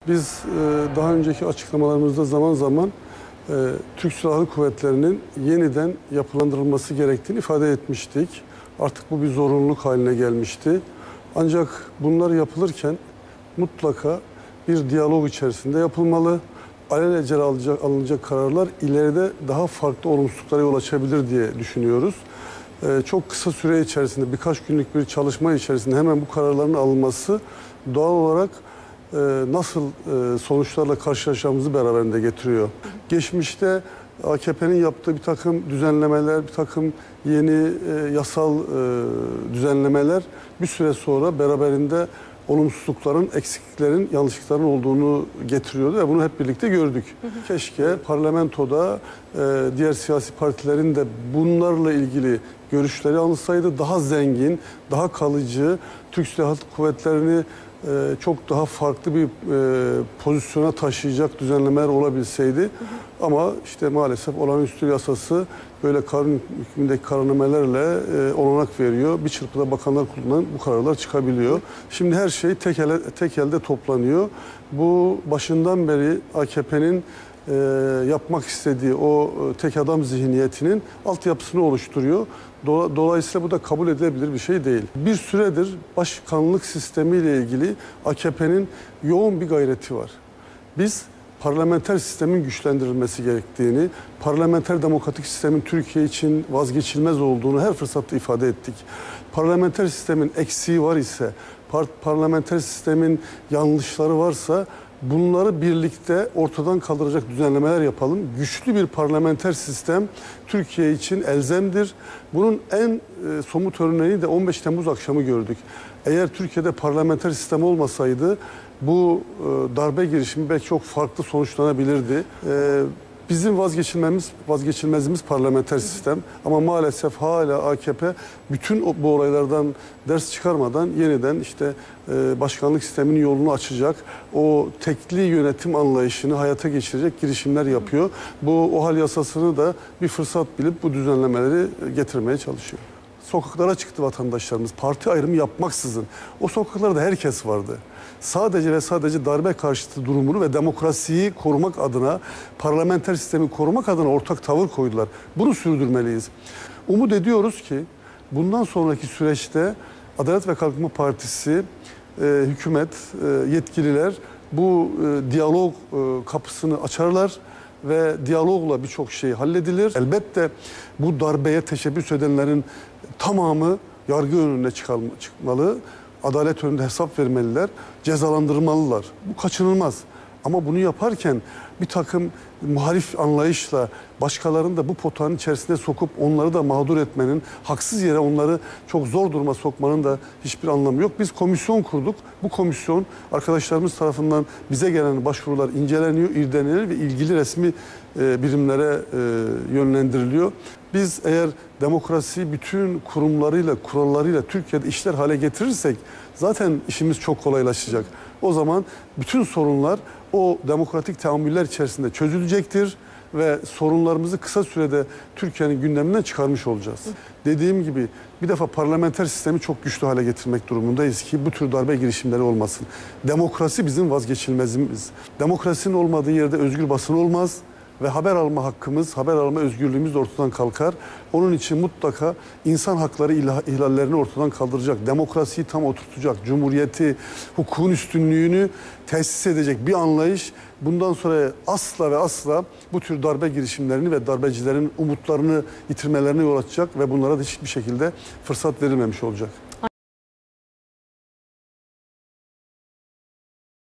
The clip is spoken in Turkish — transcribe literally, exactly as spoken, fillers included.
Biz e, daha önceki açıklamalarımızda zaman zaman e, Türk Silahlı Kuvvetleri'nin yeniden yapılandırılması gerektiğini ifade etmiştik. Artık bu bir zorunluluk haline gelmişti. Ancak bunlar yapılırken mutlaka bir diyalog içerisinde yapılmalı. Alelacele alınacak, alınacak kararlar ileride daha farklı olumsuzluklara yol açabilir diye düşünüyoruz. Ee, çok kısa süre içerisinde, birkaç günlük bir çalışma içerisinde hemen bu kararların alınması doğal olarak e, nasıl e, sonuçlarla karşılaşacağımızı beraberinde getiriyor. Geçmişte A K P'nin yaptığı bir takım düzenlemeler, bir takım yeni e, yasal e, düzenlemeler bir süre sonra beraberinde olumsuzlukların, eksikliklerin, yanlışlıkların olduğunu getiriyordu ve bunu hep birlikte gördük. Hı hı. Keşke parlamentoda e, diğer siyasi partilerin de bunlarla ilgili görüşleri alınsaydı, daha zengin, daha kalıcı, Türk Silahlı Kuvvetleri'ni e, çok daha farklı bir e, pozisyona taşıyacak düzenlemeler olabilseydi. Hı hı. Ama işte maalesef olağanüstü yasası böyle kanun hükmündeki kararnamelerle e, olanak veriyor. Bir çırpıda Bakanlar Kurulu'ndan bu kararlar çıkabiliyor. Şimdi her şey tek, ele, tek elde toplanıyor. Bu başından beri A K P'nin e, yapmak istediği o e, tek adam zihniyetinin altyapısını oluşturuyor. Dolayısıyla bu da kabul edilebilir bir şey değil. Bir süredir başkanlık sistemiyle ilgili A K P'nin yoğun bir gayreti var. Biz parlamenter sistemin güçlendirilmesi gerektiğini, parlamenter demokratik sistemin Türkiye için vazgeçilmez olduğunu her fırsatta ifade ettik. Parlamenter sistemin eksiği var ise, par parlamenter sistemin yanlışları varsa bunları birlikte ortadan kaldıracak düzenlemeler yapalım. Güçlü bir parlamenter sistem Türkiye için elzemdir. Bunun en e, somut örneğini de on beş Temmuz akşamı gördük. Eğer Türkiye'de parlamenter sistem olmasaydı bu e, darbe girişimi belki çok farklı sonuçlanabilirdi. E, bizim vazgeçilmemiz, vazgeçilmezimiz parlamenter sistem. Ama maalesef hala A K P bütün o, bu olaylardan ders çıkarmadan yeniden işte e, başkanlık sisteminin yolunu açacak, o tekli yönetim anlayışını hayata geçirecek girişimler yapıyor. Bu OHAL yasasını da bir fırsat bilip bu düzenlemeleri getirmeye çalışıyor. Sokaklara çıktı vatandaşlarımız, parti ayrımı yapmaksızın. O sokaklarda herkes vardı. Sadece ve sadece darbe karşıtı durumunu ve demokrasiyi korumak adına, parlamenter sistemi korumak adına ortak tavır koydular. Bunu sürdürmeliyiz. Umut ediyoruz ki bundan sonraki süreçte Adalet ve Kalkınma Partisi, e, hükümet, e, yetkililer bu e, diyalog e, kapısını açarlar ve diyalogla birçok şey halledilir. Elbette bu darbeye teşebbüs edenlerin tamamı yargı önüne çıkmalı. Adalet önünde hesap vermeliler, cezalandırmalılar. Bu kaçınılmaz. Ama bunu yaparken bir takım muhalif anlayışla başkalarını da bu potanın içerisine sokup onları da mağdur etmenin, haksız yere onları çok zor duruma sokmanın da hiçbir anlamı yok. Biz komisyon kurduk. Bu komisyon arkadaşlarımız tarafından bize gelen başvurular inceleniyor, irdeleniyor ve ilgili resmi e, birimlere e, yönlendiriliyor. Biz eğer demokrasiyi bütün kurumlarıyla, kurallarıyla Türkiye'de işler hale getirirsek zaten işimiz çok kolaylaşacak. O zaman bütün sorunlar o demokratik teamüller içerisinde çözülecektir ve sorunlarımızı kısa sürede Türkiye'nin gündeminden çıkarmış olacağız. Dediğim gibi bir defa parlamenter sistemi çok güçlü hale getirmek durumundayız ki bu tür darbe girişimleri olmasın. Demokrasi bizim vazgeçilmezimiz. Demokrasinin olmadığı yerde özgür basın olmaz. Ve haber alma hakkımız, haber alma özgürlüğümüz de ortadan kalkar. Onun için mutlaka insan hakları ihlallerini ortadan kaldıracak, demokrasiyi tam oturtacak, cumhuriyeti, hukukun üstünlüğünü tesis edecek bir anlayış bundan sonra asla ve asla bu tür darbe girişimlerini ve darbecilerin umutlarını yitirmelerine yol açacak ve bunlara da hiçbir şekilde fırsat verilmemiş olacak.